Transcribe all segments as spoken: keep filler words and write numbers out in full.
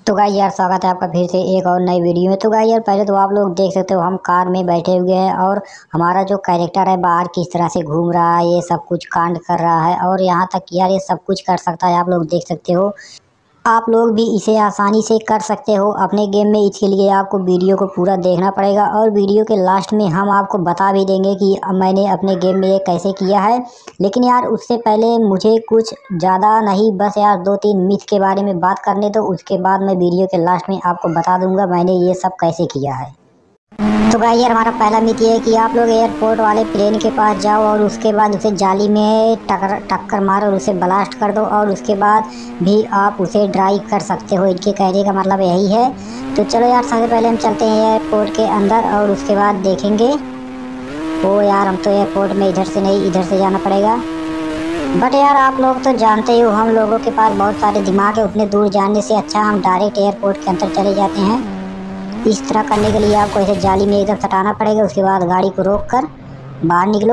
तो गाइस यार स्वागत है आपका फिर से एक और नई वीडियो में। तो गाइस यार पहले तो आप लोग देख सकते हो हम कार में बैठे हुए हैं और हमारा जो कैरेक्टर है बाहर किस तरह से घूम रहा है, ये सब कुछ कांड कर रहा है और यहाँ तक यार ये सब कुछ कर सकता है। आप लोग देख सकते हो, आप लोग भी इसे आसानी से कर सकते हो अपने गेम में। इसके लिए आपको वीडियो को पूरा देखना पड़ेगा और वीडियो के लास्ट में हम आपको बता भी देंगे कि मैंने अपने गेम में ये कैसे किया है। लेकिन यार उससे पहले मुझे कुछ ज़्यादा नहीं, बस यार दो तीन मिथ के बारे में बात करने दो, उसके बाद मैं वीडियो के लास्ट में आपको बता दूंगा मैंने ये सब कैसे किया है। तो गाइस यार हमारा पहला मिथ ये है कि आप लोग एयरपोर्ट वाले प्लेन के पास जाओ और उसके बाद उसे जाली में टक्कर टक्कर मारो और उसे ब्लास्ट कर दो और उसके बाद भी आप उसे ड्राइव कर सकते हो। इनके कहने का मतलब यही है। तो चलो यार सबसे पहले हम चलते हैं एयरपोर्ट के अंदर और उसके बाद देखेंगे। ओ यार हम तो एयरपोर्ट में इधर से नहीं इधर से जाना पड़ेगा। बट यार आप लोग तो जानते हो हम लोगों के पास बहुत सारे दिमाग है, उतने दूर जाने से अच्छा हम डायरेक्ट एयरपोर्ट के अंदर चले जाते हैं। इस तरह करने के लिए आपको इसे जाली में एकदम सटाना पड़ेगा, उसके बाद गाड़ी को रोक कर बाहर निकलो।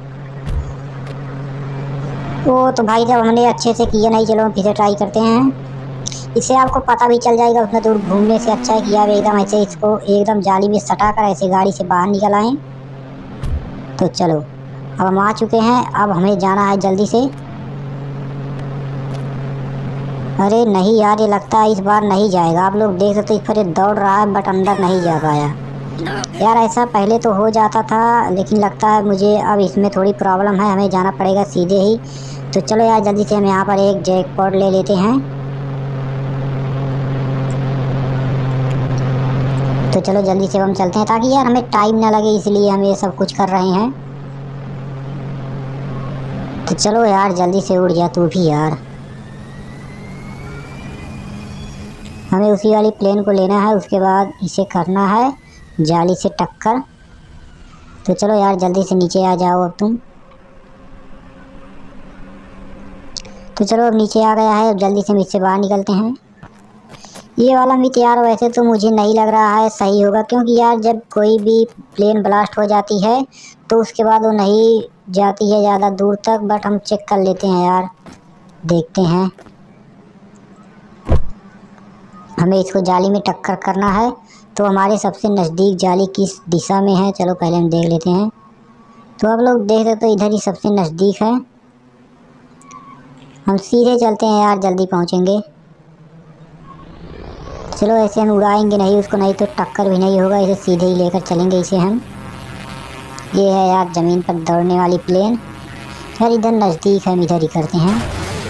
ओ तो भाई जब हमने अच्छे से किया नहीं, चलो फिर से ट्राई करते हैं। इससे आपको पता भी चल जाएगा, उतना दूर घूमने से अच्छा है कि आप एकदम ऐसे इसको एकदम जाली में सटा कर ऐसे गाड़ी से बाहर निकल आएँ। तो चलो अब हम आ चुके हैं, अब हमें जाना है जल्दी से। अरे नहीं यार ये लगता है इस बार नहीं जाएगा। आप लोग देख सकते हो इस पर दौड़ रहा है बट अंदर नहीं जा पाया। यार ऐसा पहले तो हो जाता था, लेकिन लगता है मुझे अब इसमें थोड़ी प्रॉब्लम है, हमें जाना पड़ेगा सीधे ही। तो चलो यार जल्दी से हम यहाँ पर एक जैकपॉट ले लेते हैं। तो चलो जल्दी से हम चलते हैं ताकि यार हमें टाइम ना लगे, इसलिए हम ये सब कुछ कर रहे हैं। तो चलो यार जल्दी से उड़ जा तू भी यार। हमें उसी वाली प्लेन को लेना है, उसके बाद इसे करना है जाली से टक्कर। तो चलो यार जल्दी से नीचे आ जाओ अब तुम। तो चलो अब नीचे आ गया है, अब जल्दी से इससे बाहर निकलते हैं। ये वाला मिथ यार वैसे तो मुझे नहीं लग रहा है सही होगा, क्योंकि यार जब कोई भी प्लेन ब्लास्ट हो जाती है तो उसके बाद वो नहीं जाती है ज़्यादा दूर तक। बट हम चेक कर लेते हैं यार, देखते हैं। हमें इसको जाली में टक्कर करना है, तो हमारे सबसे नज़दीक जाली किस दिशा में है चलो पहले हम देख लेते हैं। तो आप लोग देख सकते हो इधर ही सबसे नज़दीक है। हम सीधे चलते हैं यार, जल्दी पहुंचेंगे। चलो ऐसे हम उड़ाएंगे नहीं उसको, नहीं तो टक्कर भी नहीं होगा, इसे सीधे ही लेकर चलेंगे इसे हम। ये है यार ज़मीन पर दौड़ने वाली प्लेन। यार इधर नज़दीक है, हम इधर ही करते हैं।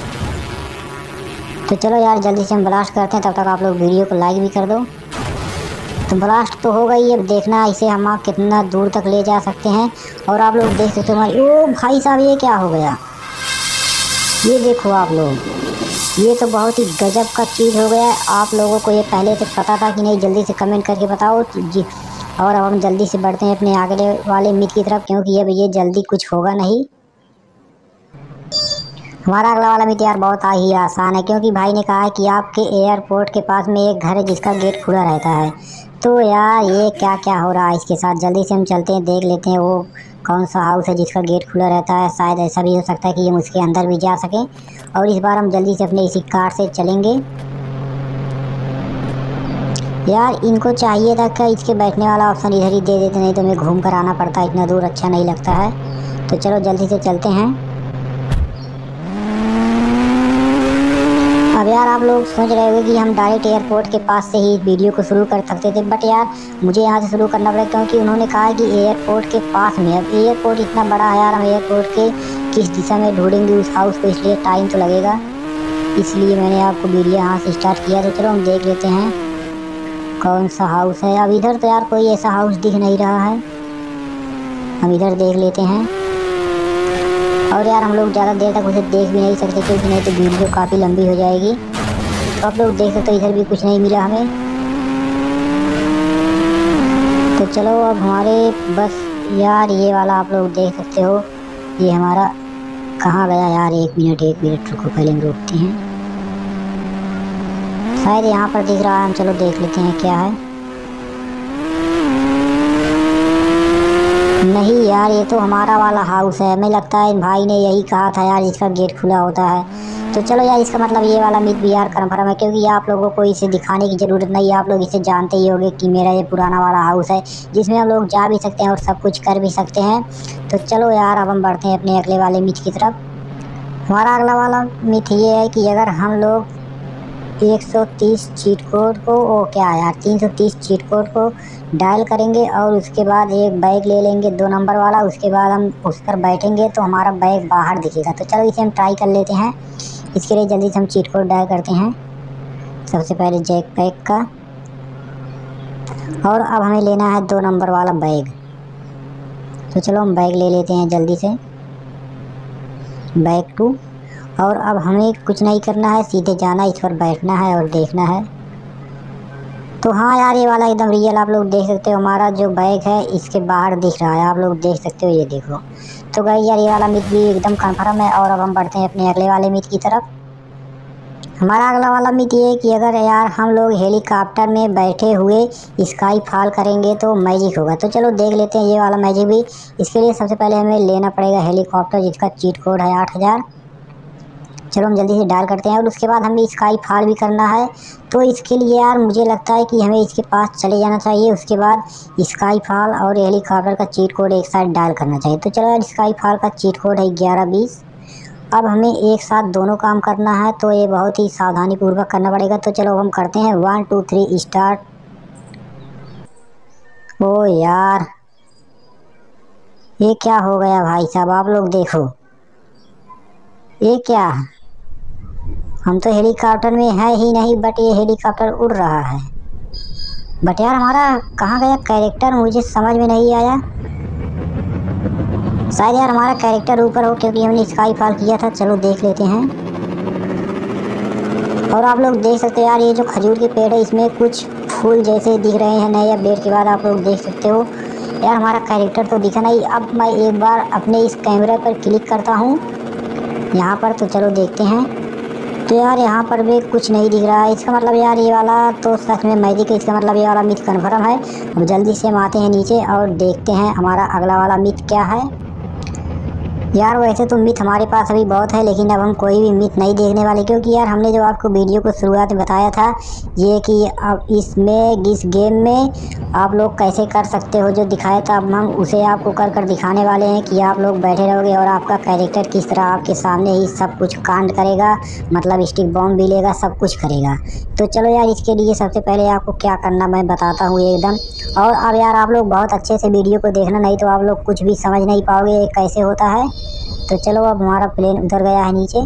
तो चलो यार जल्दी से हम ब्लास्ट करते हैं, तब तक आप लोग वीडियो को लाइक भी कर दो। तो ब्लास्ट तो हो गई, अब देखना इसे हम आप कितना दूर तक ले जा सकते हैं। और आप लोग देख सकते हो हमारी, ओ भाई साहब ये क्या हो गया, ये देखो आप लोग, ये तो बहुत ही गजब का चीज़ हो गया है। आप लोगों को ये पहले से पता था कि नहीं, जल्दी से कमेंट करके बताओ जी। और अब हम जल्दी से बढ़ते हैं अपने आगे वाले मिथ की तरफ, क्योंकि अब ये जल्दी कुछ होगा नहीं। हमारा अगला वाला मिथ यार बहुत ही आसान है, क्योंकि भाई ने कहा है कि आपके एयरपोर्ट के पास में एक घर है जिसका गेट खुला रहता है। तो यार ये क्या क्या हो रहा है इसके साथ, जल्दी से हम चलते हैं, देख लेते हैं वो कौन सा हाउस है जिसका गेट खुला रहता है। शायद ऐसा भी हो सकता है कि हम उसके अंदर भी जा सकें। और इस बार हम जल्दी से अपने इसी कार से चलेंगे। यार इनको चाहिए था कि इसके बैठने वाला ऑप्शन इधर ही दे देते, नहीं तो हमें घूम कर आना पड़ता, इतना दूर अच्छा नहीं लगता है। तो चलो जल्दी से चलते हैं। अब यार आप लोग सोच रहे होंगे कि हम डायरेक्ट एयरपोर्ट के पास से ही वीडियो को शुरू कर सकते थे, बट यार मुझे यहाँ से शुरू करना पड़ेगा, क्योंकि उन्होंने कहा है कि एयरपोर्ट के पास में। अब एयरपोर्ट इतना बड़ा है यार, हम एयरपोर्ट के किस दिशा में ढूंढेंगे उस हाउस को, इसलिए टाइम तो लगेगा। इसलिए मैंने आपको वीडियो यहाँ से स्टार्ट किया। तो चलो हम देख लेते हैं कौन सा हाउस है। अब इधर तो यार कोई ऐसा हाउस दिख नहीं रहा है, हम इधर देख लेते हैं। और यार हम लोग ज़्यादा देर तक उसे देख भी नहीं सकते, क्योंकि नहीं तो वीडियो काफ़ी लंबी हो जाएगी। तो आप लोग देख सकते हो इधर भी कुछ नहीं मिला हमें। तो चलो अब हमारे बस यार ये वाला आप लोग देख सकते हो, ये हमारा कहाँ गया यार। एक मिनट एक मिनट रुको, पहले हम रोकते हैं। शायद यहाँ पर दिख रहा है, हम चलो देख लेते हैं क्या है। नहीं यार ये तो हमारा वाला हाउस है, हमें लगता है भाई ने यही कहा था यार इसका गेट खुला होता है। तो चलो यार, इसका मतलब ये वाला मिथ भी यार कन्फर्म है, क्योंकि आप लोगों को इसे दिखाने की ज़रूरत नहीं है। आप लोग इसे जानते ही होंगे कि मेरा ये पुराना वाला हाउस है जिसमें हम लोग जा भी सकते हैं और सब कुछ कर भी सकते हैं। तो चलो यार, अब हम बढ़ते हैं अपने अगले वाले मिथ की तरफ। हमारा अगला वाला मिथ ये है कि अगर हम लोग एक सौ तीस चीट कोड को ओ क्या यार तीन सौ तीस चीट कोड को डायल करेंगे और उसके बाद एक बैग ले लेंगे दो नंबर वाला, उसके बाद हम उस पर बैठेंगे तो हमारा बैग बाहर दिखेगा। तो चलो इसे हम ट्राई कर लेते हैं। इसके लिए जल्दी से हम चीट कोड डायल करते हैं, सबसे पहले जैक पैक का, और अब हमें लेना है दो नंबर वाला बैग। तो चलो हम बैग ले लेते हैं जल्दी से, बैग टू। और अब हमें कुछ नहीं करना है, सीधे जाना, इस पर बैठना है और देखना है। तो हाँ यार, ये वाला एकदम रियल आप लोग देख सकते हो, हमारा जो बैग है इसके बाहर दिख रहा है, आप लोग देख सकते हो, ये देखो। तो गाइस यार, ये वाला मिथ भी एकदम कंफर्म है। और अब हम बढ़ते हैं अपने अगले वाले मिथ की तरफ। हमारा अगला वाला मिथ ये है कि अगर यार हम लोग हेलीकॉप्टर में बैठे हुए स्काई फॉल करेंगे तो मैजिक होगा। तो चलो देख लेते हैं ये वाला मैजिक भी। इसके लिए सबसे पहले हमें लेना पड़ेगा हेलीकॉप्टर, जिसका चीट कोड है आठ हज़ार। चलो हम जल्दी से डायल करते हैं और उसके बाद हमें स्काई फॉल भी करना है। तो इसके लिए यार मुझे लगता है कि हमें इसके पास चले जाना चाहिए, उसके बाद स्काई फॉल और हेलीकॉप्टर का चीट कोड एक साथ डायल करना चाहिए। तो चलो यार, स्काई फॉल का चीट कोड है ग्यारह बीस। अब हमें एक साथ दोनों काम करना है, तो ये बहुत ही सावधानी पूर्वक करना पड़ेगा। तो चलो हम करते हैं, वन टू थ्री स्टार्ट। ओ यार, ये क्या हो गया भाई साहब, आप लोग देखो, ये क्या, हम तो हेलीकॉप्टर में है ही नहीं, बट ये हेलीकॉप्टर उड़ रहा है। बट यार हमारा कहाँ गया कैरेक्टर, मुझे समझ में नहीं आया। शायद यार हमारा कैरेक्टर ऊपर हो, क्योंकि हमने स्काई फॉल किया था। चलो देख लेते हैं। और आप लोग देख सकते हो यार, ये जो खजूर के पेड़ है इसमें कुछ फूल जैसे दिख रहे हैं नए अपडेट के बाद, आप लोग देख सकते हो। यार हमारा कैरेक्टर तो दिखा नहीं। अब मैं एक बार अपने इस कैमरे पर क्लिक करता हूँ यहाँ पर, तो चलो देखते हैं। तो यार यहाँ पर भी कुछ नहीं दिख रहा है। इसका मतलब यार ये वाला तो सच में मैजिक है, इसका मतलब ये वाला मिथ कन्फर्म है। अब जल्दी से हम आते हैं नीचे और देखते हैं हमारा अगला वाला मिथ क्या है। यार वैसे तो मिथ हमारे पास अभी बहुत है, लेकिन अब हम कोई भी मिथ नहीं देखने वाले, क्योंकि यार हमने जो आपको वीडियो को शुरुआत में बताया था ये कि अब इसमें इस गेम में आप लोग कैसे कर सकते हो, जो दिखाया था, अब हम उसे आपको कर कर दिखाने वाले हैं कि आप लोग बैठे रहोगे और आपका कैरेक्टर किस तरह आपके सामने ही सब कुछ कांड करेगा, मतलब स्टिक बॉम्ब भी लेगा, सब कुछ करेगा। तो चलो यार, इसके लिए सबसे पहले आपको क्या करना मैं बताता हूँ एकदम। और अब यार आप लोग बहुत अच्छे से वीडियो को देखना, नहीं तो आप लोग कुछ भी समझ नहीं पाओगे ये कैसे होता है। तो चलो, अब हमारा प्लेन उतर गया है नीचे।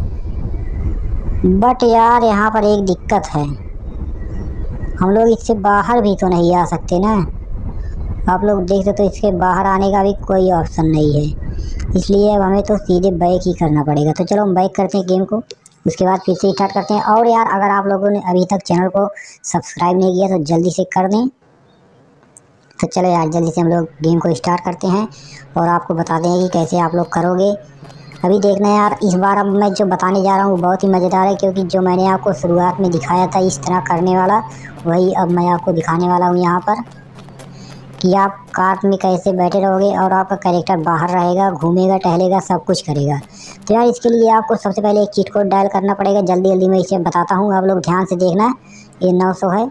बट यार यहाँ पर एक दिक्कत है, हम लोग इससे बाहर भी तो नहीं आ सकते ना। आप लोग देख सकते तो इसके बाहर आने का भी कोई ऑप्शन नहीं है, इसलिए अब हमें तो सीधे बैक ही करना पड़ेगा। तो चलो हम बैक करते हैं गेम को, उसके बाद फिर से स्टार्ट करते हैं। और यार अगर आप लोगों ने अभी तक चैनल को सब्सक्राइब नहीं किया तो जल्दी से कर दें। तो चलो यार, जल्दी से हम लोग गेम को स्टार्ट करते हैं और आपको बता दें कि कैसे आप लोग करोगे। अभी देखना है यार, इस बार अब मैं जो बताने जा रहा हूँ वो बहुत ही मज़ेदार है, क्योंकि जो मैंने आपको शुरुआत में दिखाया था इस तरह करने वाला, वही अब मैं आपको दिखाने वाला हूँ यहाँ पर, कि आप कार में कैसे बैठे रहोगे और आपका कैरेक्टर बाहर रहेगा, घूमेगा, टहलेगा, सब कुछ करेगा। तो यार इसके लिए आपको सबसे पहले एक चीट कोड डायल करना पड़ेगा। जल्दी जल्दी मैं इसे बताता हूँ, आप लोग ध्यान से देखना। ये नौ सौ है।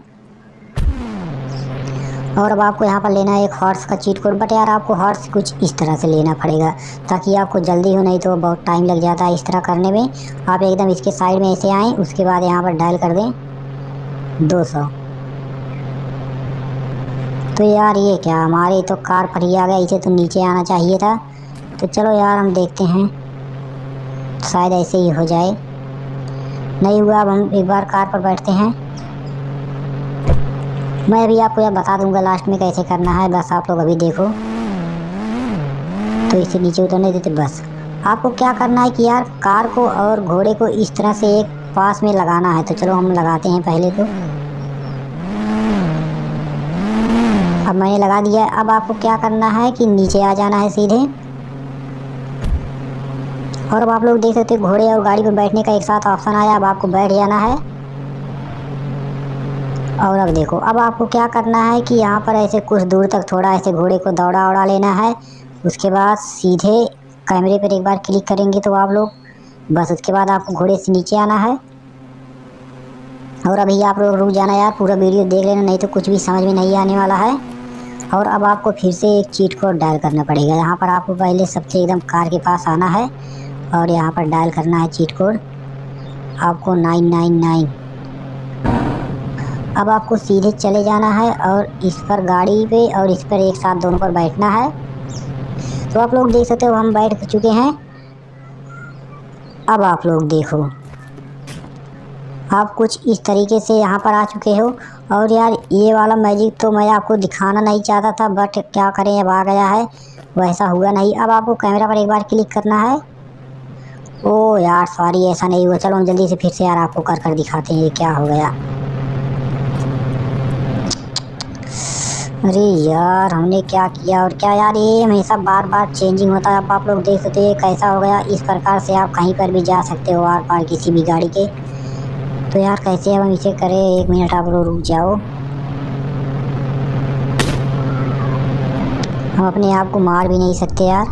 और अब आपको यहाँ पर लेना है एक हॉर्स का चीट कोड, बट यार आपको हॉर्स कुछ इस तरह से लेना पड़ेगा ताकि आपको जल्दी हो, नहीं तो बहुत टाइम लग जाता है इस तरह करने में। आप एकदम इसके साइड में ऐसे आएँ, उसके बाद यहाँ पर डायल कर दें दो सौ। तो यार ये क्या, हमारी तो कार पर ही आ गया, इसे तो नीचे आना चाहिए था। तो चलो यार हम देखते हैं, शायद ऐसे ही हो जाए। नहीं हुआ, अब हम एक बार कार पर बैठते हैं। मैं अभी आपको यह बता दूंगा लास्ट में कैसे करना है, बस आप लोग अभी देखो। तो इसे नीचे उतरने देते। बस आपको क्या करना है कि यार कार को और घोड़े को इस तरह से एक पास में लगाना है। तो चलो हम लगाते हैं पहले तो। अब मैंने लगा दिया। अब आपको क्या करना है कि नीचे आ जाना है सीधे। और अब आप लोग देख सकते हो घोड़े और गाड़ी पर बैठने का एक साथ ऑप्शन आया, अब आपको बैठ जाना है। और अब देखो, अब आपको क्या करना है कि यहाँ पर ऐसे कुछ दूर तक थोड़ा ऐसे घोड़े को दौड़ा उड़ा लेना है। उसके बाद सीधे कैमरे पर एक बार क्लिक करेंगे तो आप लोग बस उसके बाद आपको घोड़े से नीचे आना है और अभी आप लोग रुक जाना यार, पूरा वीडियो देख लेना, नहीं तो कुछ भी समझ में नहीं आने वाला है। और अब आपको फिर से एक चीट कोड डायल करना पड़ेगा। यहाँ पर आपको पहले सबसे एकदम कार के पास आना है और यहाँ पर डायल करना है चीट कोड आपको नाइन नाइन नाइन। अब आपको सीधे चले जाना है और इस पर गाड़ी पे और इस पर एक साथ दोनों पर बैठना है। तो आप लोग देख सकते हो हम बैठ चुके हैं। अब आप लोग देखो, आप कुछ इस तरीके से यहाँ पर आ चुके हो। और यार ये वाला मैजिक तो मैं आपको दिखाना नहीं चाहता था, बट क्या करें अब आ गया है, वैसा हुआ नहीं। अब आपको कैमरा पर एक बार क्लिक करना है। ओ यार सॉरी, ऐसा नहीं हुआ। चलो हम जल्दी से फिर से यार आपको कर कर दिखाते हैं ये क्या हो गया। अरे यार हमने क्या किया और क्या यार, ये हमेशा बार बार चेंजिंग होता है। अब आप लोग देख सकते हो ये कैसा हो गया। इस प्रकार से आप कहीं पर भी जा सकते हो आर पार किसी भी गाड़ी के। तो यार कैसे अब हम इसे करें, एक मिनट आप लोग रुक जाओ। हम अपने आप को मार भी नहीं सकते यार।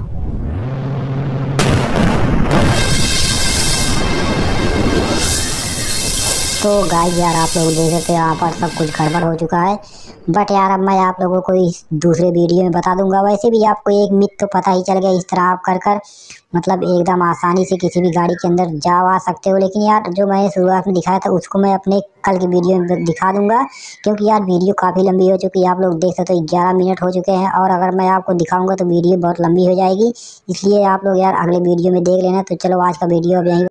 तो गाइस यार आप लोग देख सकते हो यहाँ पर सब कुछ गड़बड़ हो चुका है। बट यार अब मैं आप लोगों को इस दूसरे वीडियो में बता दूंगा। वैसे भी आपको एक मिथ तो पता ही चल गया, इस तरह आप कर कर मतलब एकदम आसानी से किसी भी गाड़ी के अंदर जा आ सकते हो। लेकिन यार जो मैंने शुरुआत में दिखाया था उसको मैं अपने कल की वीडियो में दिखा दूंगा, क्योंकि यार वीडियो काफ़ी लंबी हो चुकी है। आप लोग देख सकते हो ग्यारह मिनट हो चुके हैं और अगर मैं आपको दिखाऊंगा तो वीडियो बहुत लंबी हो जाएगी। इसलिए आप लोग यार अगले वीडियो में देख लेना। तो चलो आज का वीडियो अब यहीं